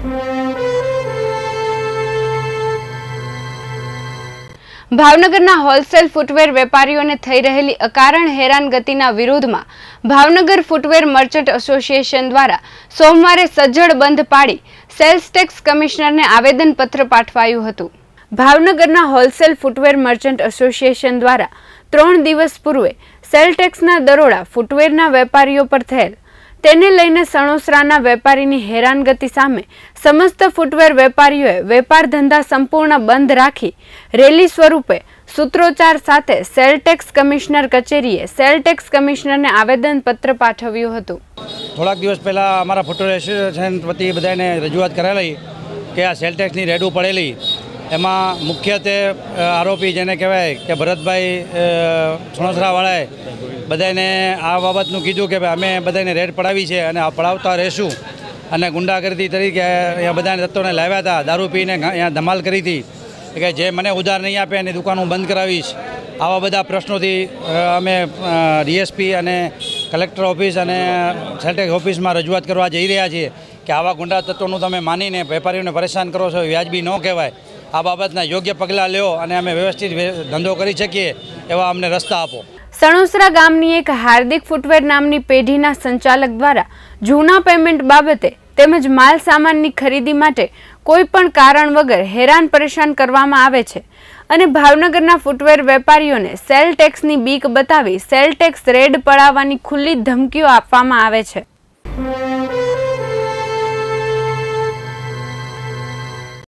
ભાવનગરના wholesale footwear વેપારીઓને થઈ રહેલી અકારણ હેરાનગતિના વિરોધમાં ભાવનગર ફૂટવેર મર્ચન્ટ એસોસિએશન દ્વારા સોમવારે સજ્જડ બંધ પાડી સેલ્સ ટેક્સ કમિશનરને આવેદનપત્ર પાઠવાયું હતું। ભાવનગરના હોલસેલ ફૂટવેર મર્ચન્ટ એસોસિએશન દ્વારા 3 દિવસ પૂર્વે સેલ ટેક્સના દરોડા ફૂટવેરના વેપારીઓ પર થયેલ તેને લઈને સણોસરાના વેપારીની હેરાનગતિ સામે સમસ્ત ફૂટવેર વેપારીઓએ વેપાર ધંધા સંપૂર્ણ બંધ રાખી રેલી સ્વરૂપે સૂત્રોચ્ચાર સાથે સેલ ટેક્સ કમિશનર કચેરીએ સેલ ટેક્સ કમિશનરને આવેદનપત્ર પાઠવ્યું હતું। થોડાક દિવસ પહેલાં અમારા ફૂટવેર એસોસિએશન વતી બધાને રજૂઆત કરેલી કે આ સેલ ટેક્સની રેડું પડેલી એમાં મુખ્યત્વે આરોપી જેને કહેવાય કે ભરતભાઈ સણોસરાવાળાએ બધાને આ બાબતનું કીધું કે ભાઈ અમે બધાને રેડ પડાવી છે અને આ પડાવતા રહેશું અને ગુંડાગર્દી તરીકે અહીંયા બધાને તત્વોને લાવ્યા હતા, દારૂ પીને અહીંયા ધમાલ કરી હતી કે જે મને ઉધાર નહીં આપે એની દુકાન હું બંધ કરાવીશ। આવા બધા પ્રશ્નોથી અમે ડીએસપી અને કલેક્ટર ઓફિસ અને સેલ ટેક્સ ઓફિસમાં રજૂઆત કરવા જઈ રહ્યા છીએ કે આવા ગુંડા તત્વોનું તમે માનીને વેપારીઓને પરેશાન કરો છો, વ્યાજબી ન કહેવાય। આ બાબતના યોગ્ય પગલાં લ્યો અને અમે વ્યવસ્થિત ધંધો કરી શકીએ એવા અમને રસ્તા આપો। સણોસરા ગામની એક હાર્દિક ફૂટવેર નામની પેઢીના સંચાલક દ્વારા જૂના પેમેન્ટ બાબતે તેમજ માલ સામાનની ખરીદી માટે કોઈ પણ કારણ વગર હેરાન પરેશાન કરવામાં આવે છે અને ભાવનગરના ફૂટવેર વેપારીઓને સેલ ટેક્સની બીક બતાવી સેલ ટેક્સ રેડ પડાવવાની ખુલ્લી ધમકીઓ આપવામાં આવે છે।